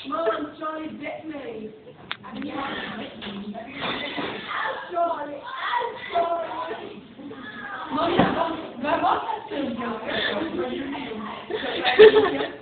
Mum, Charlie bit me. Charlie, Charlie. Mum, ja, waar was dat filmpje?